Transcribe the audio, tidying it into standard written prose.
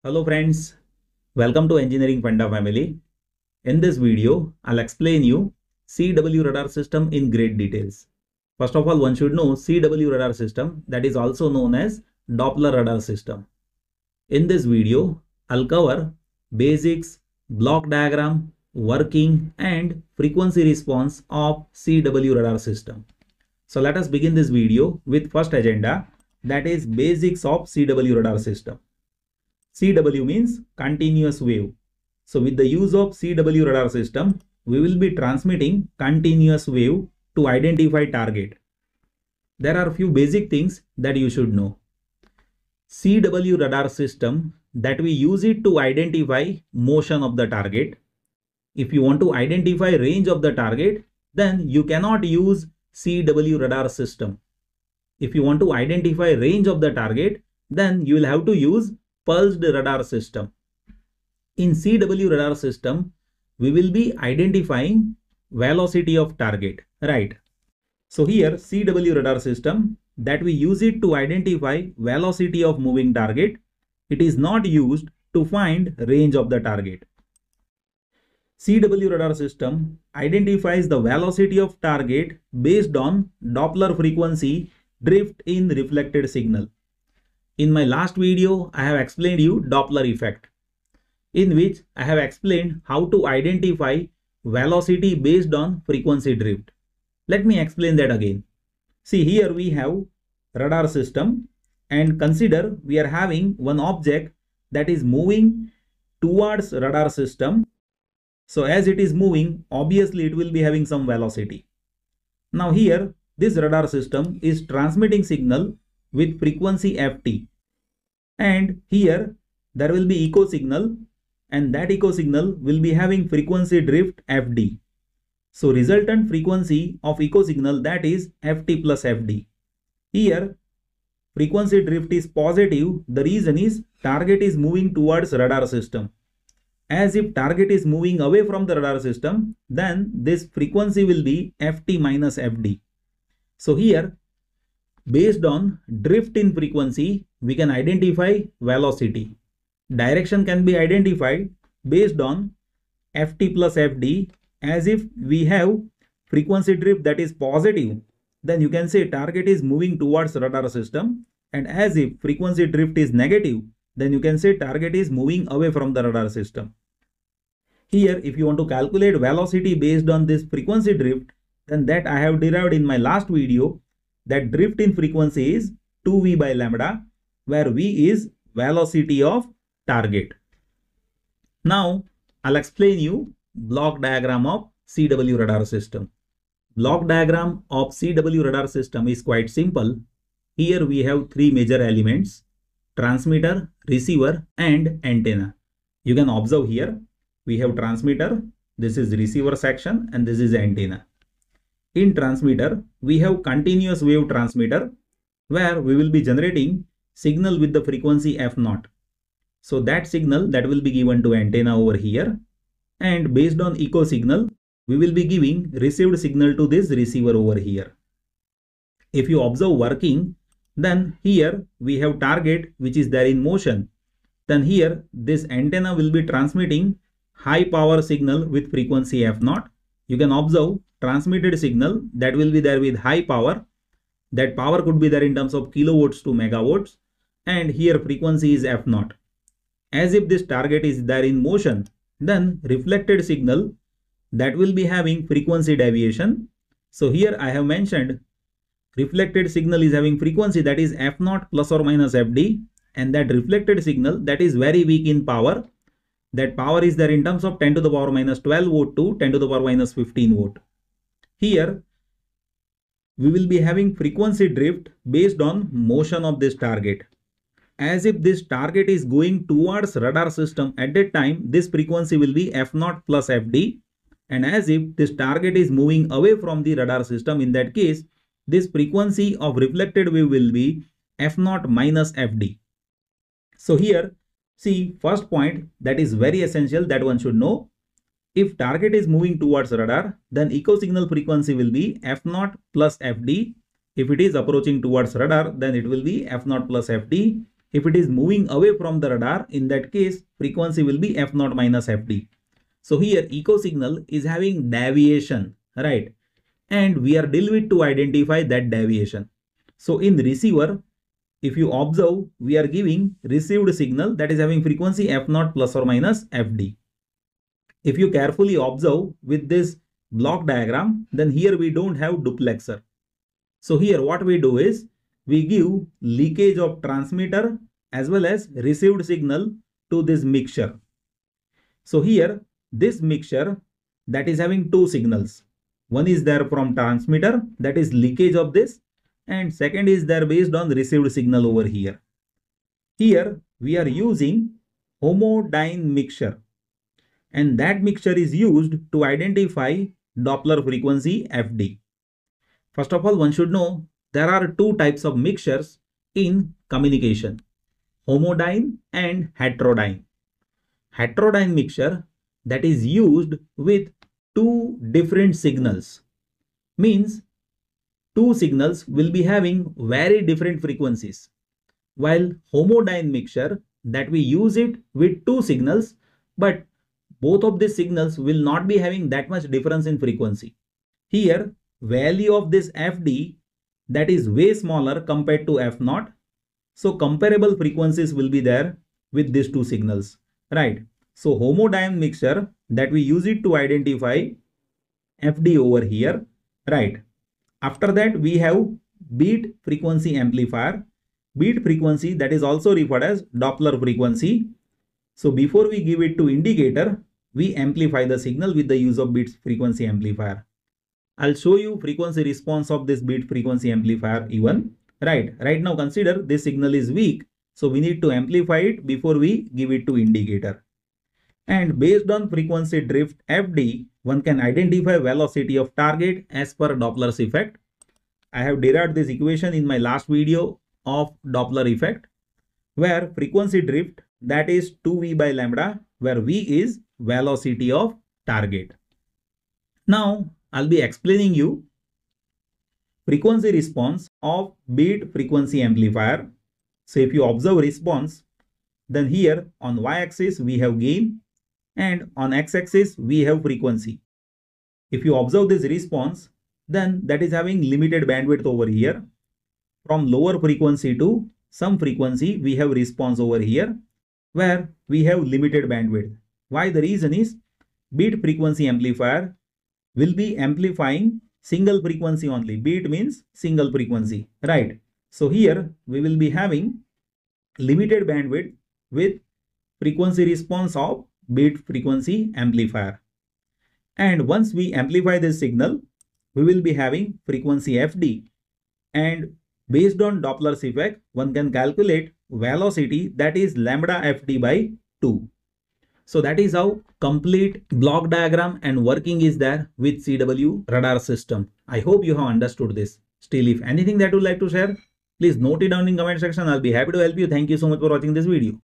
Hello friends, welcome to Engineering Funda family. In this video, I'll explain you CW radar system in great details. First of all, one should know CW radar system, that is also known as Doppler radar system. In this video, I'll cover basics, block diagram, working and frequency response of CW radar system. So let us begin this video with first agenda, that is basics of CW radar system. CW means continuous wave. So with the use of CW radar system, we will be transmitting continuous wave to identify target. There are few basic things that you should know. CW radar system, that we use it to identify motion of the target. If you want to identify range of the target, then you cannot use CW radar system. If you want to identify range of the target, then you will have to use pulsed radar system. In CW radar system, we will be identifying velocity of target, right? So here CW radar system, that we use it to identify velocity of moving target. It is not used to find range of the target. CW radar system identifies the velocity of target based on Doppler frequency drift in reflected signal. In my last video, I have explained you Doppler effect, in which I have explained how to identify velocity based on frequency drift. Let me explain that again. See, here we have radar system, and consider we are having one object that is moving towards radar system. So as it is moving, obviously it will be having some velocity. Now here, this radar system is transmitting signal with frequency ft, and here there will be echo signal, and that echo signal will be having frequency drift fd. So resultant frequency of echo signal, that is ft plus fd. Here frequency drift is positive. The reason is target is moving towards radar system. As if target is moving away from the radar system, then this frequency will be ft minus fd. So here, based on drift in frequency, we can identify velocity. Direction can be identified based on ft plus fd. As if we have frequency drift that is positive, then you can say target is moving towards radar system. And as if frequency drift is negative, then you can say target is moving away from the radar system. Here, if you want to calculate velocity based on this frequency drift, then that I have derived in my last video, that drift in frequency is 2v by lambda, where v is velocity of target. Now, I'll explain you block diagram of CW radar system. Block diagram of CW radar system is quite simple. Here we have three major elements: transmitter, receiver and antenna. You can observe here, we have transmitter, this is receiver section, and this is antenna. In transmitter, we have continuous wave transmitter, where we will be generating signal with the frequency f0. So that signal that will be given to antenna over here, and based on echo signal, we will be giving received signal to this receiver over here. If you observe working, then here we have target which is there in motion. Then here this antenna will be transmitting high power signal with frequency f0. You can observe transmitted signal that will be there with high power. That power could be there in terms of kilowatts to megawatts, and here frequency is f0. As if this target is there in motion, then reflected signal that will be having frequency deviation. So here I have mentioned reflected signal is having frequency that is f0 plus or minus fd, and that reflected signal that is very weak in power. That power is there in terms of 10 to the power minus 12 volt to 10 to the power minus 15 volt. Here we will be having frequency drift based on motion of this target. As if this target is going towards radar system, at that time this frequency will be f0 plus fd, and as if this target is moving away from the radar system, in that case this frequency of reflected wave will be f0 minus fd. So here, see, first point that is very essential that one should know. If target is moving towards radar, then echo signal frequency will be f0 plus fd. If it is approaching towards radar, then it will be f0 plus fd. If it is moving away from the radar, in that case, frequency will be f0 minus fd. So here echo signal is having deviation, right? And we are dealing with to identify that deviation. So in the receiver, if you observe, we are giving received signal that is having frequency f0 plus or minus fd. If you carefully observe with this block diagram, then here we don't have duplexer. So here what we do is we give leakage of transmitter as well as received signal to this mixture. So here this mixture that is having two signals. One is there from transmitter, that is leakage of this, and second is there based on received signal over here. Here we are using homodyne mixture, and that mixture is used to identify Doppler frequency Fd. First of all, one should know there are two types of mixtures in communication, homodyne and heterodyne. Heterodyne mixture that is used with two different signals, means two signals will be having very different frequencies, while homodyne mixture that we use it with two signals, but both of these signals will not be having that much difference in frequency. Here value of this Fd that is way smaller compared to f0, so comparable frequencies will be there with these two signals, right? So homodyne mixture that we use it to identify Fd over here, right? After that we have beat frequency amplifier. Beat frequency that is also referred as Doppler frequency. So before we give it to indicator, we amplify the signal with the use of beat frequency amplifier. I'll show you frequency response of this beat frequency amplifier even, right? Right now consider this signal is weak, so we need to amplify it before we give it to indicator. And based on frequency drift Fd, one can identify velocity of target as per Doppler's effect. I have derived this equation in my last video of Doppler effect, where frequency drift that is 2v by lambda, where v is velocity of target. Now I'll be explaining you frequency response of beat frequency amplifier. So if you observe response, then here on y-axis we have gain and on x-axis we have frequency. If you observe this response, then that is having limited bandwidth over here. From lower frequency to some frequency we have response over here where we have limited bandwidth. Why? The reason is beat frequency amplifier will be amplifying single frequency only. Beat means single frequency, right? So here we will be having limited bandwidth with frequency response of beat frequency amplifier. And once we amplify this signal, we will be having frequency Fd, and based on Doppler's effect, one can calculate velocity that is lambda Fd by 2. So that is how complete block diagram and working is there with CW radar system. I hope you have understood this. Still, if anything that you would like to share, please note it down in comment section. I'll be happy to help you. Thank you so much for watching this video.